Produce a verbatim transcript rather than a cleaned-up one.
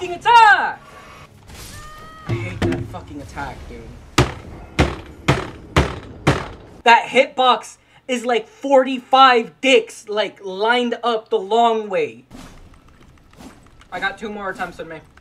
fucking attack! I hate that fucking attack, dude. That hitbox is like forty-five dicks, like, lined up the long way. I got two more attempts in me.